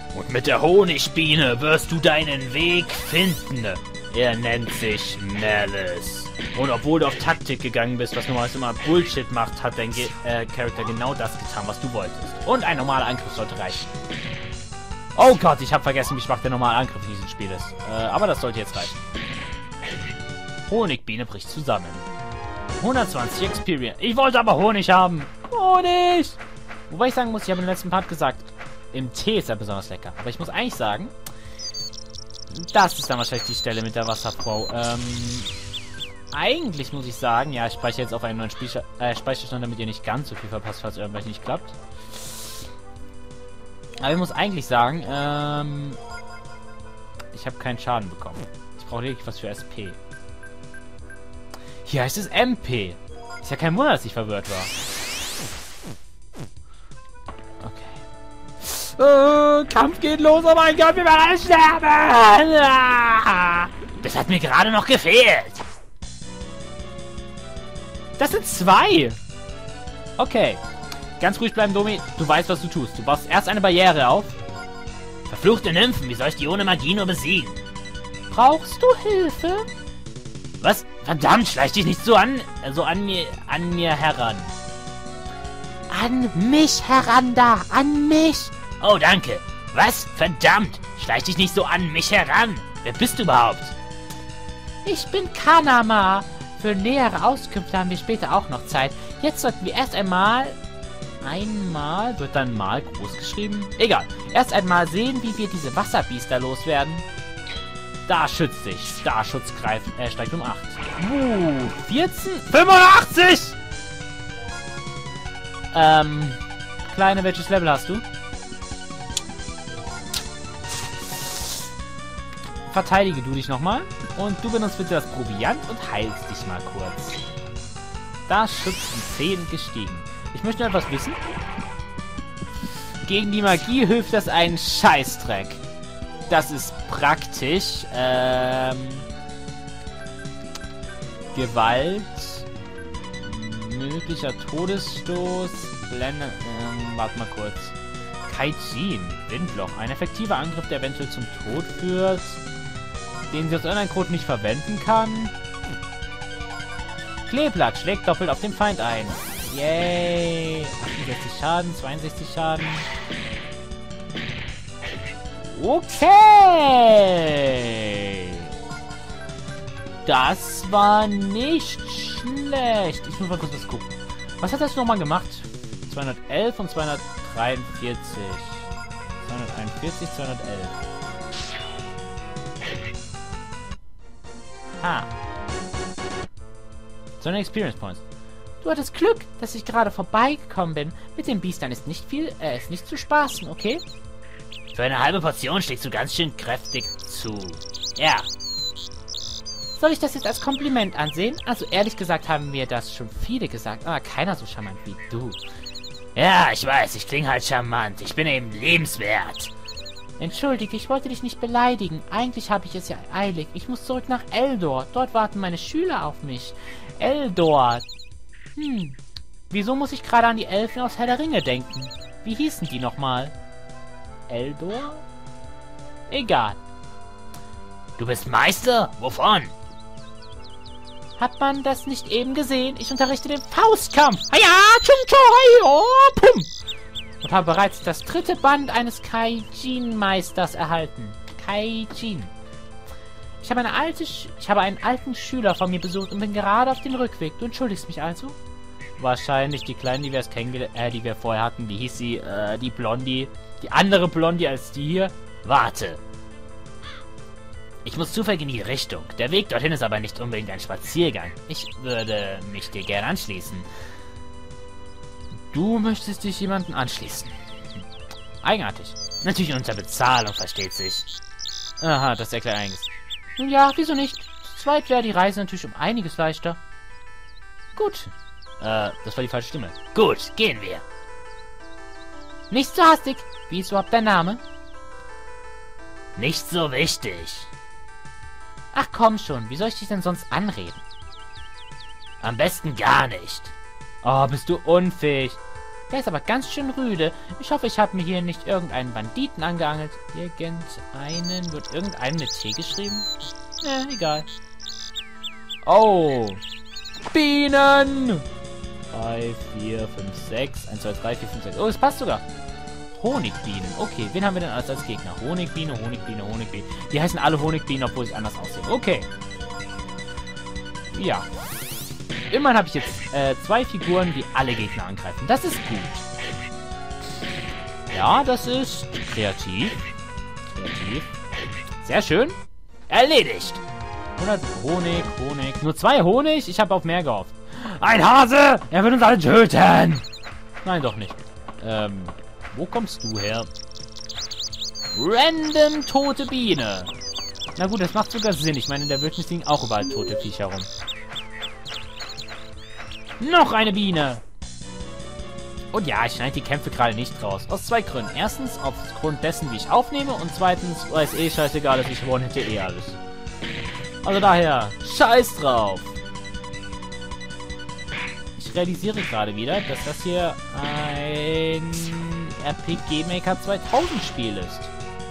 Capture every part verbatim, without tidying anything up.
Und mit der Honigbiene wirst du deinen Weg finden. Er nennt sich Malice. Und obwohl du auf Taktik gegangen bist, was normalerweise immer Bullshit macht, hat dein Ge äh, Charakter genau das getan, was du wolltest. Und ein normaler Angriff sollte reichen. Oh Gott, ich habe vergessen, wie schwach der normale Angriff in diesem Spiel ist. Äh, aber das sollte jetzt reichen. Honigbiene bricht zusammen. hundertzwanzig Experience. Ich wollte aber Honig haben. Honig! Wobei ich sagen muss, ich habe im letzten Part gesagt, im Tee ist er besonders lecker. Aber ich muss eigentlich sagen, das ist dann wahrscheinlich die Stelle mit der Wasserfrau. Ähm, eigentlich muss ich sagen, ja, ich speichere jetzt auf einen neuen Spielsta äh, Speicherstand, damit ihr nicht ganz so viel verpasst, falls irgendwas nicht klappt. Aber ich muss eigentlich sagen, ähm, ich habe keinen Schaden bekommen. Ich brauche lediglich was für S P. Hier heißt es M P. Ist ja kein Wunder, dass ich verwirrt war. Okay. Äh, Kampf geht los, oh mein Gott, wir werden alle sterben! Das hat mir gerade noch gefehlt. Das sind zwei. Okay. Ganz ruhig bleiben, Domi. Du weißt, was du tust. Du baust erst eine Barriere auf. Verfluchte Nymphen, wie soll ich die ohne Magie nur besiegen? Brauchst du Hilfe? Was? Verdammt, schleich dich nicht so an, so an mir, an mir heran. An mich heran da, an mich. Oh, danke. Was? Verdammt, schleich dich nicht so an mich heran. Wer bist du überhaupt? Ich bin Kanama. Für nähere Auskünfte haben wir später auch noch Zeit. Jetzt sollten wir erst einmal... Einmal? Wird dann mal groß geschrieben? Egal. Erst einmal sehen, wie wir diese Wasserbiester loswerden. Da schützt sich. Starschutz greift, äh, steigt um acht. Uh, vierzehn? fünfundachtzig! Ähm, Kleine, welches Level hast du? Verteidige du dich nochmal. Und du benutzt bitte das Proviant und heilst dich mal kurz. Da schützt um zehn gestiegen. Ich möchte etwas wissen. Gegen die Magie hilft das einen Scheißdreck. Das ist praktisch. Ähm, Gewalt. Möglicher Todesstoß. Blende. Ähm, warte mal kurz. Kaijin. Windloch. Ein effektiver Angriff, der eventuell zum Tod führt. Den sie aus irgendeinem Grund nicht verwenden kann. Kleeblatt schlägt doppelt auf den Feind ein. Yay! achtundsechzig Schaden, zweiundsechzig Schaden. Okay! Das war nicht schlecht. Ich muss mal kurz was gucken. Was hat das nochmal gemacht? zweihundertelf und zweihundertdreiundvierzig. zweihunderteinundvierzig, zweihundertelf. Ha. So eine Experience Points. Du hattest Glück, dass ich gerade vorbeigekommen bin. Mit den Biestern ist nicht viel, äh, ist nicht zu spaßen, okay? Für eine halbe Portion schlägst du ganz schön kräftig zu. Ja. Soll ich das jetzt als Kompliment ansehen? Also ehrlich gesagt haben mir das schon viele gesagt, aber keiner so charmant wie du. Ja, ich weiß, ich klinge halt charmant. Ich bin eben lebenswert. Entschuldige, ich wollte dich nicht beleidigen. Eigentlich habe ich es ja eilig. Ich muss zurück nach Eldor. Dort warten meine Schüler auf mich. Eldor. Hm. Wieso muss ich gerade an die Elfen aus Herr der Ringe denken? Wie hießen die nochmal? Eldor? Egal. Du bist Meister? Wovon? Hat man das nicht eben gesehen? Ich unterrichte den Faustkampf. Haja, tschum, tschum, hajo, pum. Und habe bereits das dritte Band eines Kaijin-Meisters erhalten. Kaijin. Ich habe, eine alte Sch ich habe einen alten Schüler von mir besucht und bin gerade auf dem Rückweg. Du entschuldigst mich also? Wahrscheinlich die Kleine, die wir es kennengelernt, äh, die wir vorher hatten. Wie hieß sie? Äh, die Blondie. Die andere Blondie als die hier. Warte. Ich muss zufällig in die Richtung. Der Weg dorthin ist aber nicht unbedingt ein Spaziergang. Ich würde mich dir gerne anschließen. Du möchtest dich jemandem anschließen. Hm. Eigenartig. Natürlich unter Bezahlung, versteht sich. Aha, das erklärt einiges. Nun ja, wieso nicht? Zu zweit wäre die Reise natürlich um einiges leichter. Gut. Äh, das war die falsche Stimme. Gut, gehen wir. Nicht so hastig. Wie ist überhaupt dein Name? Nicht so wichtig. Ach komm schon, wie soll ich dich denn sonst anreden? Am besten gar nicht. Oh, bist du unfähig. Der ist aber ganz schön rüde. Ich hoffe, ich habe mir hier nicht irgendeinen Banditen angeangelt. Irgendeinen... Wird irgendein mit T geschrieben? Ne, egal. Oh. Bienen! drei, vier, fünf, sechs. eins, zwei, drei, vier, fünf, sechs. Oh, das passt sogar. Honigbienen. Okay, wen haben wir denn alles als Gegner? Honigbiene, Honigbiene, Honigbiene. Die heißen alle Honigbienen, obwohl sie anders aussehen. Okay. Ja. Immerhin habe ich jetzt äh, zwei Figuren, die alle Gegner angreifen. Das ist gut. Ja, das ist kreativ. Kreativ. Sehr schön. Erledigt. hundert Honig, Honig. Nur zwei Honig? Ich habe auf mehr gehofft. Ein Hase! Er wird uns alle töten! Nein, doch nicht. Ähm, wo kommst du her? Random tote Biene. Na gut, das macht sogar Sinn. Ich meine, in der Wildnis liegen auch überall tote Viecher rum. Noch eine Biene. Und ja, ich schneide die Kämpfe gerade nicht raus. Aus zwei Gründen. Erstens, aufgrund dessen, wie ich aufnehme. Und zweitens, weil es eh scheißegal ist, ich one-hitte eh alles. Also daher, scheiß drauf. Ich realisiere gerade wieder, dass das hier ein R P G Maker zweitausend Spiel ist.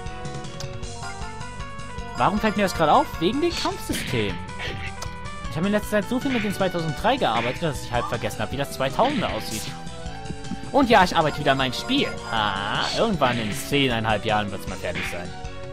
Warum fällt mir das gerade auf? Wegen dem Kampfsystem. Ich habe in letzter Zeit so viel mit dem zweitausenddrei gearbeitet, dass ich halb vergessen habe, wie das zweitausender aussieht. Und ja, ich arbeite wieder an meinem Spiel. Ha, irgendwann in zehneinhalb Jahren wird es mal fertig sein.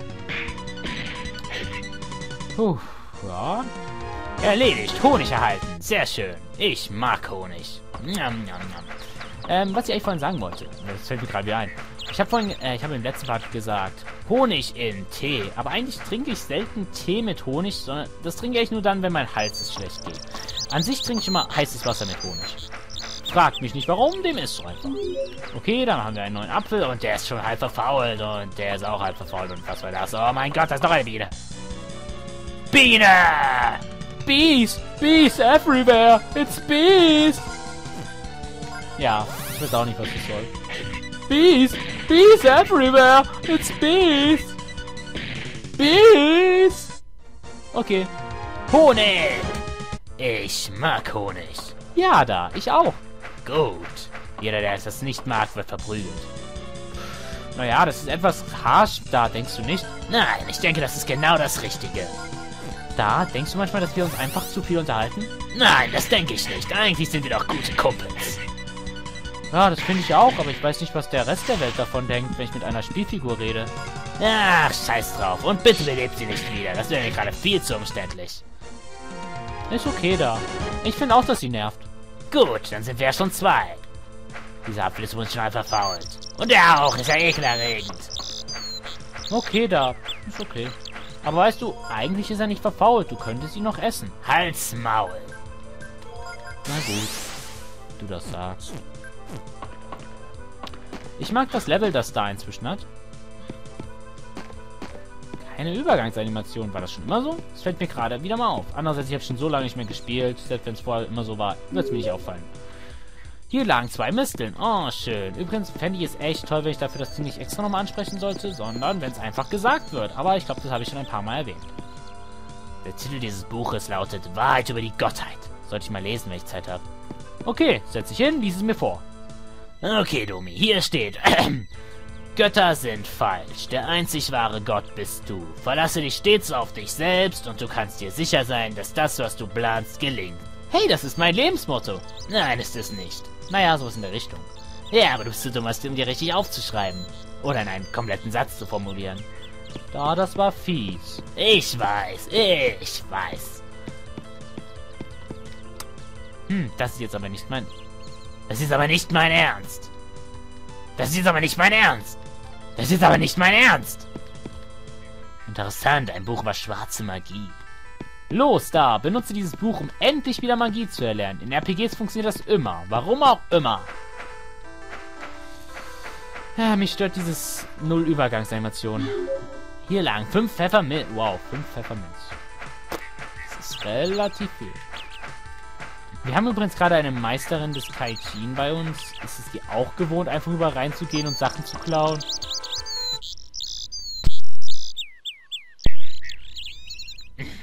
Puh, ja. Erledigt. Honig erhalten. Sehr schön. Ich mag Honig. Njam, njam, njam. Ähm, was ich eigentlich vorhin sagen wollte. Das fällt mir gerade wieder ein. Ich habe vorhin, äh, ich habe im letzten Part gesagt, Honig in Tee. Aber eigentlich trinke ich selten Tee mit Honig, sondern das trinke ich nur dann, wenn mein Hals es schlecht geht. An sich trinke ich immer heißes Wasser mit Honig. Fragt mich nicht warum, dem ist so einfach. Okay, dann haben wir einen neuen Apfel und der ist schon halb verfault und der ist auch halb verfault und was war das? Oh mein Gott, das ist doch eine Biene. Biene! Bees! Bees everywhere! It's bees! Ja, ich weiß auch nicht, was das soll. Bees! Bees everywhere! It's bees! Bees! Okay. Honig! Ich mag Honig. Ja, da. Ich auch. Gut. Jeder, der das nicht mag, wird verprügelt. Naja, das ist etwas harsch. Da, denkst du nicht? Nein, ich denke, das ist genau das Richtige. Da, denkst du manchmal, dass wir uns einfach zu viel unterhalten? Nein, das denke ich nicht. Eigentlich sind wir doch gute Kumpels. Ja, das finde ich auch, aber ich weiß nicht, was der Rest der Welt davon denkt, wenn ich mit einer Spielfigur rede. Ach, scheiß drauf. Und bitte belebt sie nicht wieder. Das wäre mir gerade viel zu umständlich. Ist okay da. Ich finde auch, dass sie nervt. Gut, dann sind wir ja schon zwei. Dieser Apfel ist wohl schon halb verfault. Und der auch, ist ja ekelerregend. Okay da. Ist okay. Aber weißt du, eigentlich ist er nicht verfault. Du könntest ihn noch essen. Halt's Maul. Na gut. Du das sagst. Ich mag das Level, das da inzwischen hat. Keine Übergangsanimation. War das schon immer so? Das fällt mir gerade wieder mal auf. Andererseits, ich habe schon so lange nicht mehr gespielt. Selbst wenn es vorher immer so war, wird es mir nicht auffallen. Hier lagen zwei Misteln. Oh, schön. Übrigens fände ich es echt toll, wenn ich dafür das Ding nicht extra nochmal ansprechen sollte, sondern wenn es einfach gesagt wird. Aber ich glaube, das habe ich schon ein paar Mal erwähnt. Der Titel dieses Buches lautet Wahrheit über die Gottheit. Sollte ich mal lesen, wenn ich Zeit habe. Okay, setz dich hin, lies es mir vor. Okay, Domi, hier steht... Götter sind falsch. Der einzig wahre Gott bist du. Verlasse dich stets auf dich selbst und du kannst dir sicher sein, dass das, was du planst, gelingt. Hey, das ist mein Lebensmotto. Nein, ist es nicht. Naja, sowas in der Richtung. Ja, aber du bist zu dumm, um dir richtig aufzuschreiben. Oder in einen kompletten Satz zu formulieren. Da, das war fies. Ich weiß, ich weiß. Hm, das ist jetzt aber nicht mein... Das ist aber nicht mein Ernst. Das ist aber nicht mein Ernst. Das ist aber nicht mein Ernst. Interessant, ein Buch über schwarze Magie. Los, da, benutze dieses Buch, um endlich wieder Magie zu erlernen. In R P Gs funktioniert das immer. Warum auch immer. Ja, mich stört dieses Null-Übergangsanimation. Hier lang, fünf Pfefferminz. Wow, fünf Pfefferminz. Das ist relativ viel. Wir haben übrigens gerade eine Meisterin des Kaijin bei uns. Ist es die auch gewohnt, einfach überall reinzugehen und Sachen zu klauen?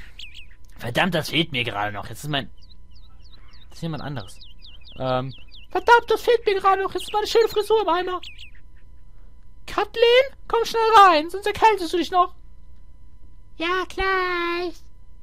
Verdammt, das fehlt mir gerade noch. Jetzt ist mein... Das ist jemand anderes. Ähm, Verdammt, das fehlt mir gerade noch. Jetzt ist meine schöne Frisur im Eimer. Kathleen, komm schnell rein, sonst erkältest du dich noch. Ja, gleich.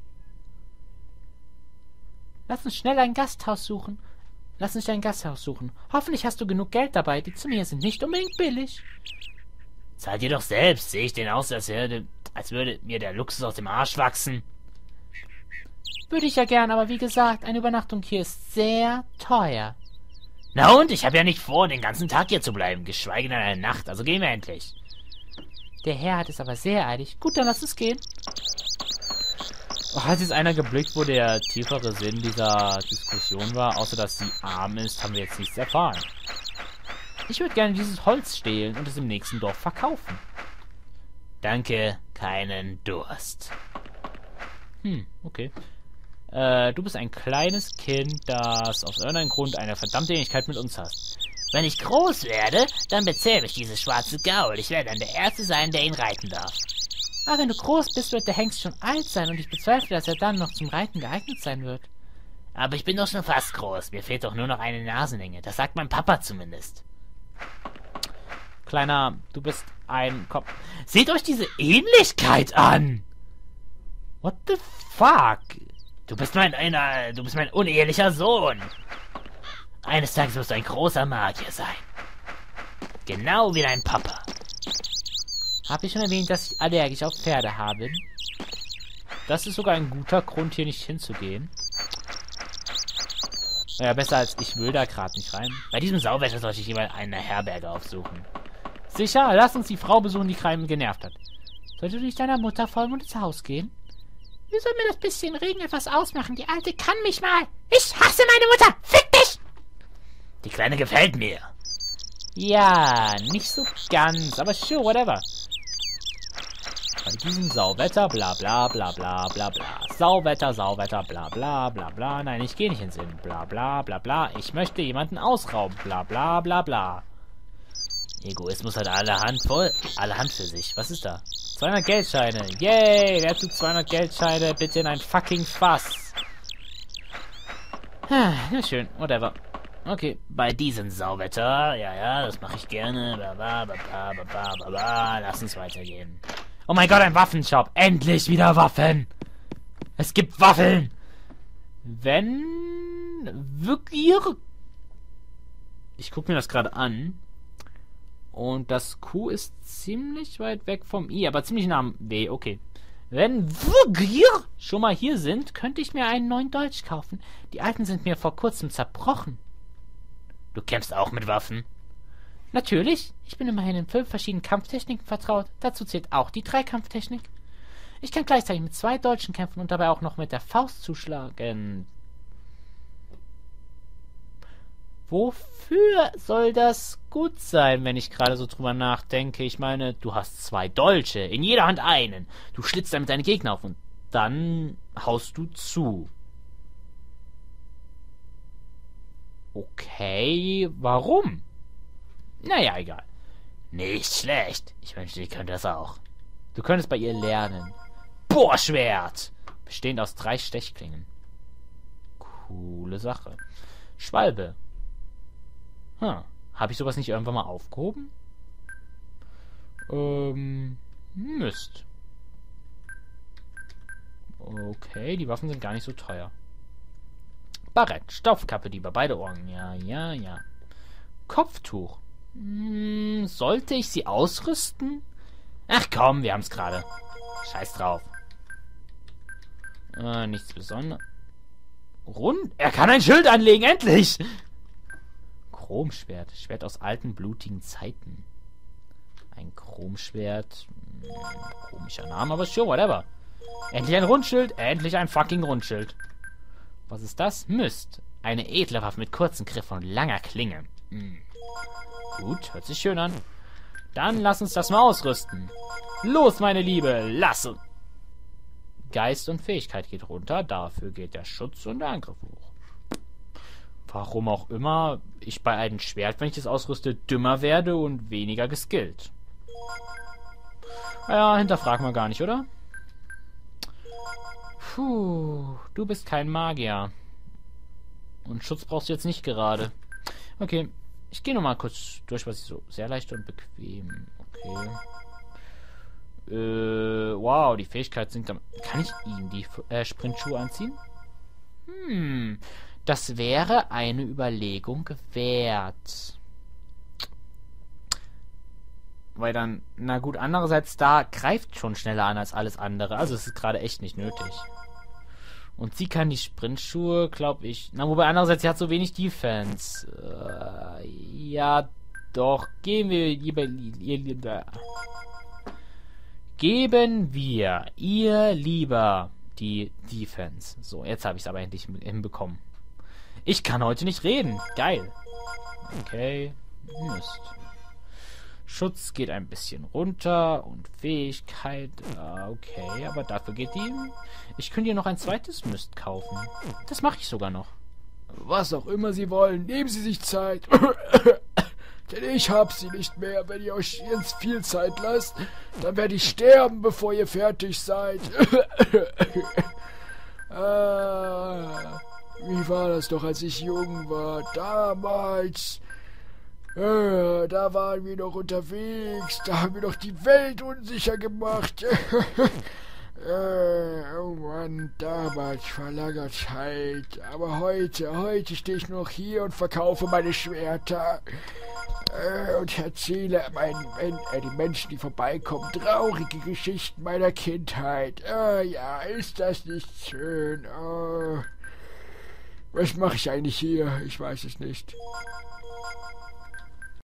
Lass uns schnell ein Gasthaus suchen. Lass uns ein Gasthaus suchen. Hoffentlich hast du genug Geld dabei. Die Zimmer hier sind nicht unbedingt billig. Zahlt ihr doch selbst. Sehe ich denn aus, als würde, als würde mir der Luxus aus dem Arsch wachsen? Würde ich ja gern, aber wie gesagt, eine Übernachtung hier ist sehr teuer. Na und? Ich habe ja nicht vor, den ganzen Tag hier zu bleiben, geschweige denn eine Nacht. Also gehen wir endlich. Der Herr hat es aber sehr eilig. Gut, dann lass uns gehen. Oh, hat jetzt einer geblickt, wo der tiefere Sinn dieser Diskussion war? Außer, dass sie arm ist, haben wir jetzt nichts erfahren. Ich würde gerne dieses Holz stehlen und es im nächsten Dorf verkaufen. Danke, keinen Durst. Hm, okay. Äh, du bist ein kleines Kind, das aus irgendeinem Grund eine verdammte Ähnlichkeit mit uns hast. Wenn ich groß werde, dann bezähme ich dieses schwarze Gaul. Ich werde dann der Erste sein, der ihn reiten darf. Aber wenn du groß bist, wird der Hengst schon alt sein und ich bezweifle, dass er dann noch zum Reiten geeignet sein wird. Aber ich bin doch schon fast groß. Mir fehlt doch nur noch eine Nasenlänge. Das sagt mein Papa zumindest. Kleiner, du bist ein Kopf. Seht euch diese Ähnlichkeit an! What the fuck? Du bist mein einer, du bist mein unehelicher Sohn. Eines Tages wirst du ein großer Magier sein. Genau wie dein Papa. Habe ich schon erwähnt, dass ich allergisch auf Pferde habe? Das ist sogar ein guter Grund, hier nicht hinzugehen. Naja, besser als ich will da gerade nicht rein. Bei diesem Sauwetter sollte ich lieber eine Herberge aufsuchen. Sicher, lass uns die Frau besuchen, die gerade genervt hat. Solltest du nicht deiner Mutter folgen und ins Haus gehen? Wie soll mir das bisschen Regen etwas ausmachen? Die Alte kann mich mal. Ich hasse meine Mutter. Fick dich! Die Kleine gefällt mir. Ja, nicht so ganz, aber sure, whatever. Bei diesem Sauwetter, bla bla bla bla bla bla. Sauwetter, Sauwetter, bla bla bla bla. Nein, ich gehe nicht ins Inn. Bla bla bla bla. Ich möchte jemanden ausrauben. Bla bla bla bla. Egoismus hat alle Hand voll. Alle Hand für sich. Was ist da? zweihundert Geldscheine. Yay! Wer tut zweihundert Geldscheine bitte in ein fucking Fass? Na schön, whatever. Okay, bei diesem Sauwetter, ja, ja, das mache ich gerne. Bla, bla, bla, bla, bla, bla, bla. Lass uns weitergehen. Oh mein Gott, ein Waffenshop. Endlich wieder Waffen. Es gibt Waffeln. Wenn wirklich... Ich gucke mir das gerade an. Und das Q ist ziemlich weit weg vom I, aber ziemlich nah am W, okay. Wenn wir schon mal hier sind, könnte ich mir einen neuen Dolch kaufen. Die alten sind mir vor kurzem zerbrochen. Du kämpfst auch mit Waffen? Natürlich. Ich bin immerhin in fünf verschiedenen Kampftechniken vertraut. Dazu zählt auch die Dreikampftechnik. Ich kann gleichzeitig mit zwei Dolchen kämpfen und dabei auch noch mit der Faust zuschlagen. Wofür soll das gut sein, wenn ich gerade so drüber nachdenke? Ich meine, du hast zwei Dolche, in jeder Hand einen. Du schlitzt damit deine Gegner auf und dann haust du zu. Okay, warum? Naja, egal. Nicht schlecht. Ich wünschte, ich könnte das auch. Du könntest bei ihr lernen. Bohrschwert! Bestehend aus drei Stechklingen. Coole Sache. Schwalbe. Hm. Habe ich sowas nicht irgendwann mal aufgehoben? Ähm, Mist. Okay, die Waffen sind gar nicht so teuer. Barett, Stoffkappe, die über beide Ohren. Ja, ja, ja. Kopftuch. Hm, sollte ich sie ausrüsten? Ach komm, wir haben es gerade. Scheiß drauf. Äh, nichts Besonderes. Rund. Er kann ein Schild anlegen, endlich! Chromschwert. Schwert aus alten, blutigen Zeiten. Ein Chromschwert. Hm, komischer Name, aber sure, whatever. Endlich ein Rundschild. Endlich ein fucking Rundschild. Was ist das? Mist. Eine edle Waffe mit kurzen Griffen und langer Klinge. Hm. Gut, hört sich schön an. Dann lass uns das mal ausrüsten. Los, meine Liebe, lass uns. Geist und Fähigkeit geht runter. Dafür geht der Schutz und der Angriff hoch. Warum auch immer ich bei einem Schwert, wenn ich das ausrüste, dümmer werde und weniger geskillt. Naja, hinterfragen wir gar nicht, oder? Puh, du bist kein Magier. Und Schutz brauchst du jetzt nicht gerade. Okay, ich gehe nochmal kurz durch, was ich so... Sehr leicht und bequem. Okay. Äh, wow, die Fähigkeit sinkt am... Kann ich ihm die äh, Sprintschuhe anziehen? Hm, das wäre eine Überlegung wert. Weil dann, na gut, andererseits, da greift schon schneller an als alles andere. Also es ist gerade echt nicht nötig. Und sie kann die Sprintschuhe, glaube ich... Na, wobei andererseits, sie hat so wenig Defense. Äh, ja, doch. Gehen wir lieber... Ihr lieber... Geben wir ihr lieber die Defense. So, jetzt habe ich es aber endlich hinbekommen. Ich kann heute nicht reden. Geil. Okay. Mist. Schutz geht ein bisschen runter und Fähigkeit, okay, aber dafür geht die... Ich könnte ihr noch ein zweites Mist kaufen. Das mache ich sogar noch. Was auch immer Sie wollen, nehmen Sie sich Zeit. Denn ich hab sie nicht mehr. Wenn ihr euch jetzt viel Zeit lasst, dann werde ich sterben, bevor ihr fertig seid. ah, wie war das doch, als ich jung war? Damals... Äh, da waren wir noch unterwegs, da haben wir noch die Welt unsicher gemacht. äh, oh Mann, damals vor langer Zeit. Aber heute, heute stehe ich noch hier und verkaufe meine Schwerter. Äh, und erzähle meinen, äh, den Menschen, die vorbeikommen, traurige Geschichten meiner Kindheit. Äh, ja, ist das nicht schön? Oh. Was mache ich eigentlich hier? Ich weiß es nicht.